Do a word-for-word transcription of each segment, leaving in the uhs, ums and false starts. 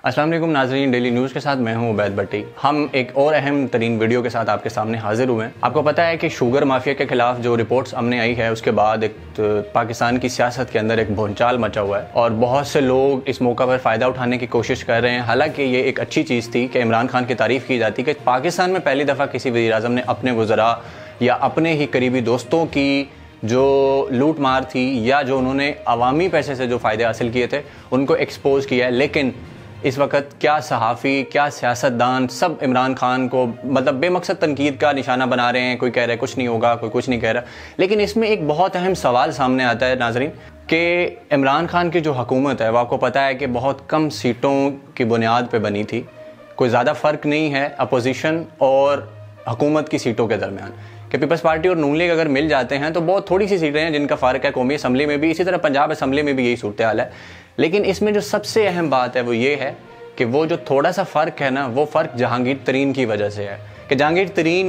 अस्सलाम वालेकुम नाज़रीन, डेली न्यूज़ के साथ मैं हूं उबैद भट्टी। हम एक और अहम तरीन वीडियो के साथ आपके सामने हाजिर हुए हैं। आपको पता है कि शुगर माफिया के खिलाफ जो रिपोर्ट्स हमने आई है उसके बाद एक तो पाकिस्तान की सियासत के अंदर एक भूचाल मचा हुआ है और बहुत से लोग इस मौका पर फ़ायदा उठाने की कोशिश कर रहे हैं। हालांकि ये एक अच्छी चीज़ थी कि इमरान खान की तारीफ़ की जाती कि पाकिस्तान में पहली दफ़ा किसी वज़ीर-ए-आज़म ने अपने वज़रा या अपने ही करीबी दोस्तों की जो लूट मार थी या जो उन्होंने अवामी पैसे से जो फ़ायदे हासिल किए थे उनको एक्सपोज़ किया है। लेकिन इस वक्त क्या सहाफ़ी, क्या सियासतदान सब इमरान खान को मतलब बेमकसद तनकीद का निशाना बना रहे हैं। कोई कह रहा है कुछ नहीं होगा, कोई कुछ नहीं कह रहा। लेकिन इसमें एक बहुत अहम सवाल सामने आता है नाज़रीन कि इमरान खान की जो हुकूमत है वो आपको पता है कि बहुत कम सीटों की बुनियाद पर बनी थी। कोई ज़्यादा फ़र्क नहीं है अपोजिशन और हुकूमत की सीटों के दरमियान कि पीपल्स पार्टी और नून लीग अगर मिल जाते हैं तो बहुत थोड़ी सी सीटें हैं जिनका फ़र्क है। कौमी असम्बली में भी इसी तरह पंजाब असम्बली में भी यही सूरत हाल है। लेकिन इसमें जो सबसे अहम बात है वो ये है कि वो जो थोड़ा सा फ़र्क है ना, वो फ़र्क जहांगीर तरीन की वजह से है कि जहांगीर तरीन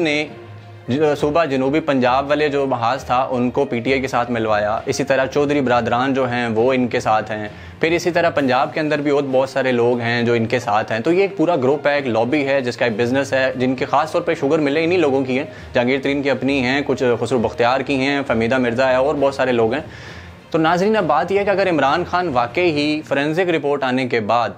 ने सूबा जनूबी पंजाब वाले जो महाज था उनको पीटीआई के साथ मिलवाया। इसी तरह चौधरी बरादरान जो हैं वो इनके साथ हैं। फिर इसी तरह पंजाब के अंदर भी और बहुत सारे लोग हैं जो इनके साथ हैं। तो ये एक पूरा ग्रुप है, एक लॉबी है जिसका एक बिज़नेस है, जिनके ख़ास तौर पे शुगर मिले इन्हीं लोगों की हैं। जहांगीर तरीन की अपनी हैं, कुछ खुसरो बख्तियार की हैं, फमीदा मिर्ज़ा है और बहुत सारे लोग हैं। तो नाज़रीन अब बात यह है कि अगर इमरान खान वाकई ही फोरेंसिक रिपोर्ट आने के बाद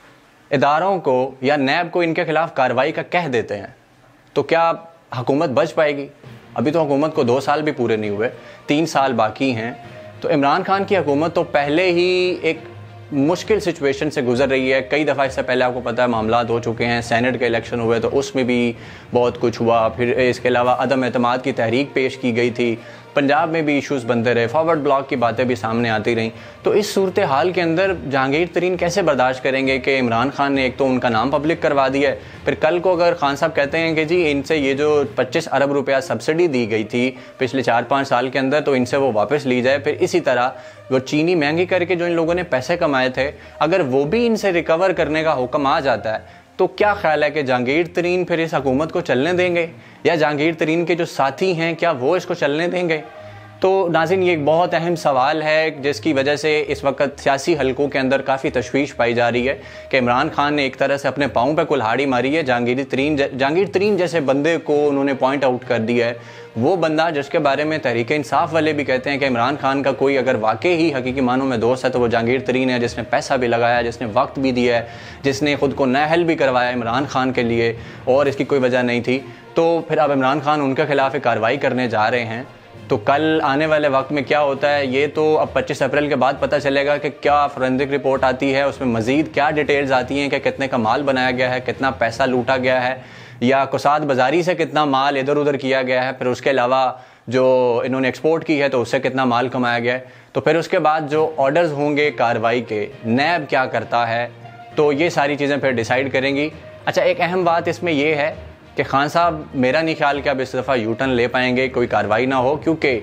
इदारों को या नैब को इनके खिलाफ कार्रवाई का कह देते हैं तो क्या हुकूमत बच पाएगी? अभी तो हुकूमत को दो साल भी पूरे नहीं हुए, तीन साल बाकी हैं। तो इमरान खान की हुकूमत तो पहले ही एक मुश्किल सिचुएशन से गुजर रही है। कई दफ़ा इससे पहले आपको पता है मामलात हो चुके हैं। सेनेट के इलेक्शन हुए तो उसमें भी बहुत कुछ हुआ। फिर इसके अलावा अदम एतमाद की तहरीक पेश की गई थी। पंजाब में भी इश्यूज़ बनते रहे, फॉरवर्ड ब्लॉक की बातें भी सामने आती रहीं। तो इस सूरत हाल के अंदर जहांगीर तरीन कैसे बर्दाश्त करेंगे कि इमरान खान ने एक तो उनका नाम पब्लिक करवा दिया है, फिर कल को अगर खान साहब कहते हैं कि जी इनसे ये जो पच्चीस अरब रुपया सब्सिडी दी गई थी पिछले चार पाँच साल के अंदर तो इनसे वो वापस ली जाए। फिर इसी तरह वो चीनी महंगी करके जो इन लोगों ने पैसे कमाए थे अगर वो भी इनसे रिकवर करने का हुक्म आ जाता है तो क्या ख्याल है कि जहांगीर तरीन फिर इस हुकूमत को चलने देंगे या जहांगीर तरीन के जो साथी हैं क्या वो इसको चलने देंगे? तो नाज़रीन ये एक बहुत अहम सवाल है जिसकी वजह से इस वक्त सियासी हलकों के अंदर काफ़ी तशवीश पाई जा रही है कि इमरान खान ने एक तरह से अपने पाँव पे कुल्हाड़ी मारी है। जहांगीर तरीन जहांगीर तरीन जैसे बंदे को उन्होंने पॉइंट आउट कर दिया है, वो बंदा जिसके बारे में तहरीक इंसाफ वाले भी कहते हैं कि इमरान खान का कोई अगर वाकई ही हकीकी मानों में दोस्त है तो वो जहांगीर तरीन है, जिसने पैसा भी लगाया, जिसने वक्त भी दिया है, जिसने ख़ुद को नाअहल भी करवाया इमरान खान के लिए और इसकी कोई वजह नहीं थी। तो फिर अब इमरान खान उनके खिलाफ कार्रवाई करने जा रहे हैं। तो कल आने वाले वक्त में क्या होता है ये तो अब पच्चीस अप्रैल के बाद पता चलेगा कि क्या फोरेंसिक रिपोर्ट आती है, उसमें मज़ीद क्या डिटेल्स आती हैं कि कितने का माल बनाया गया है, कितना पैसा लूटा गया है या कुसाद बाजारी से कितना माल इधर उधर किया गया है। फिर उसके अलावा जो इन्होंने एक्सपोर्ट की है तो उससे कितना माल कमाया गया है। तो फिर उसके बाद जो ऑर्डर्स होंगे कार्रवाई के, नैब क्या करता है, तो ये सारी चीज़ें फिर डिसाइड करेंगी। अच्छा, एक अहम बात इसमें यह है कि खान साहब मेरा नहीं ख्याल कि अब इस दफ़ा यू टर्न ले पाएंगे, कोई कार्रवाई ना हो, क्योंकि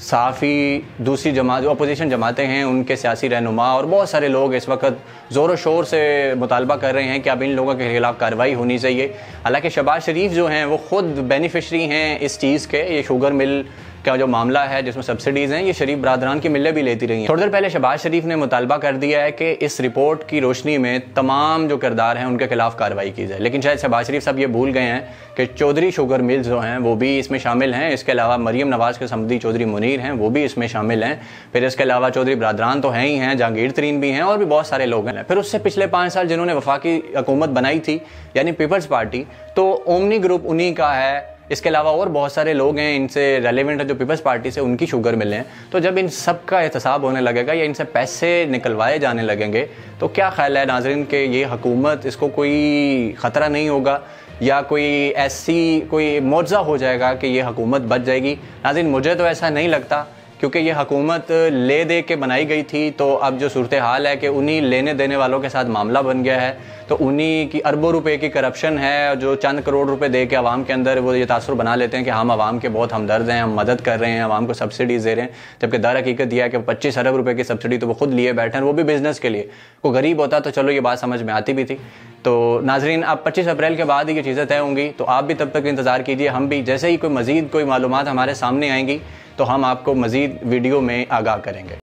साफ़ी दूसरी जमात जो अपोजिशन जमातें हैं उनके सियासी रहनुमा और बहुत सारे लोग इस वक्त ज़ोर शोर से मुतालबा कर रहे हैं कि अब इन लोगों के खिलाफ कार्रवाई होनी चाहिए। हालांकि शहबाज शरीफ जो हैं वो ख़ुद बेनिफिशरी हैं इस चीज़ के। ये शुगर मिल का जो मामला है जिसमें सब्सिडीज़ हैं ये शरीफ बरादरान की मिलें भी लेती रही हैं। थोड़ी देर पहले शहबाज शरीफ ने मुतालबा कर दिया है कि इस रिपोर्ट की रोशनी में तमाम जो किरदार हैं उनके खिलाफ कार्रवाई की जाए। लेकिन शायद शहबाज शरीफ साहब ये भूल गए हैं कि चौधरी शुगर मिल्स जो हैं वो भी इसमें शामिल हैं। इसके अलावा मरीम नवाज़ के समधी चौधरी मुनीर हैं वो भी इसमें शामिल हैं। फिर इसके अलावा चौधरी बरादरान तो हैं ही हैं, जहांगीर तरीन भी हैं और भी बहुत सारे लोग हैं। फिर उससे पिछले पाँच साल जिन्होंने वफाकी हुकूमत बनाई थी यानी पीपल्स पार्टी, तो ओमनी ग्रुप उन्हीं का है। इसके अलावा और बहुत सारे लोग हैं इनसे रेलेवेंट है जो पीपल्स पार्टी से उनकी शुगर मिले हैं। तो जब इन सब का एहतसाब होने लगेगा या इनसे पैसे निकलवाए जाने लगेंगे तो क्या ख्याल है नाज़रीन के ये हुकूमत, इसको कोई ख़तरा नहीं होगा या कोई ऐसी कोई मुआवजा हो जाएगा कि ये हुकूमत बच जाएगी? नाज़रीन मुझे तो ऐसा नहीं लगता, क्योंकि ये हुकूमत ले दे के बनाई गई थी। तो अब जो सूरत हाल है कि उन्हीं लेने देने वालों के साथ मामला बन गया है, तो उन्हीं की अरबों रुपए की करप्शन है जो चंद करोड़ रुपए दे के आवाम के अंदर वो ये तासुर बना लेते हैं कि हम आवाम के बहुत हमदर्द हैं, हम मदद कर रहे हैं, आवाम को सब्सिडीज़ दे रहे हैं, जबकि दर हकीकत यह है कि पच्चीस अरब रुपए की सब्सिडी तो वो खुद लिए बैठे हैं, वो भी बिज़नेस के लिए। कोई गरीब होता तो चलो ये बात समझ में आती भी थी। तो नाजरीन अब पच्चीस अप्रैल के बाद ही ये चीज़ें तय होंगी, तो आप भी तब तक इंतज़ार कीजिए। हम भी जैसे ही कोई मज़ीद कोई मालूमात हमारे सामने आएंगी तो हम आपको मज़ीद वीडियो में आगाह करेंगे।